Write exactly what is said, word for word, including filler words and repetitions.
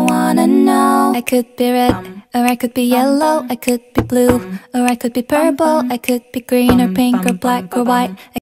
wanna know. I could be red, or I could be yellow, I could be blue, or I could be purple, I could be green or pink or black or white.